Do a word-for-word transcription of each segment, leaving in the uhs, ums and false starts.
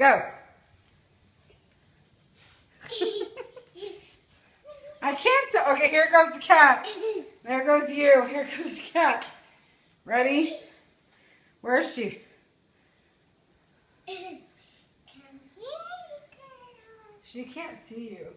Go. I can't say. Okay, here goes the cat. There goes you. Here goes the cat. Ready? Where is she? She can't see you.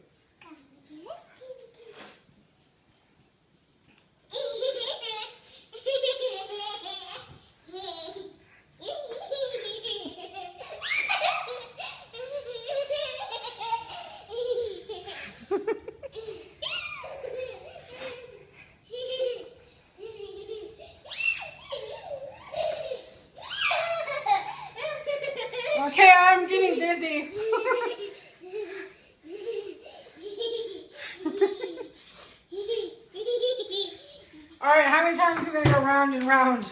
Okay, I'm getting dizzy. All right, how many times are we going to go round and round?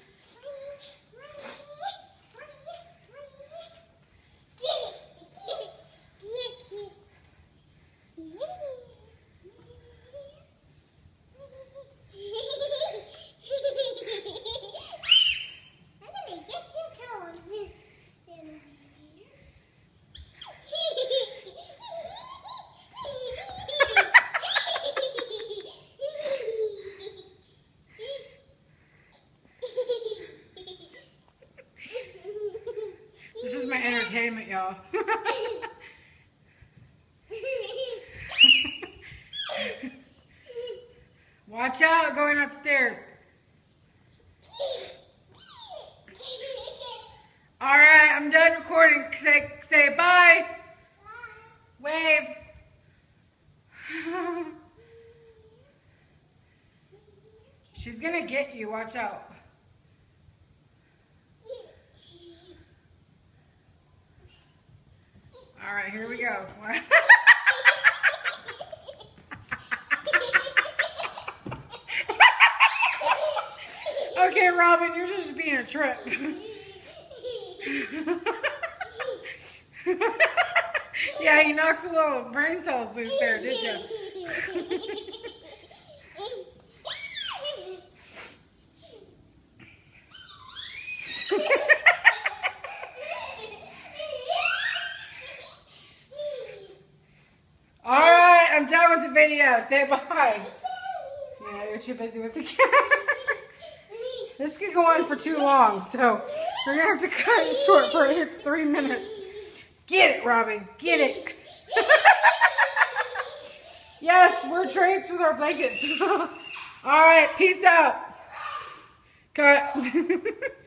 This is my entertainment, y'all. Watch out going upstairs. All right, I'm done recording. Say, say bye. Bye. Wave. She's gonna get you. Watch out. All right, here we go. Okay, Robin, you're just being a trip. Yeah, you knocked a little brain cells loose there, did you? All right, I'm done with the video. Say bye. Yeah, you're too busy with the camera. This could go on for too long, so we're going to have to cut it short before it hits three minutes. Get it, Robin. Get it. Yes, we're draped with our blankets. All right, peace out. Cut.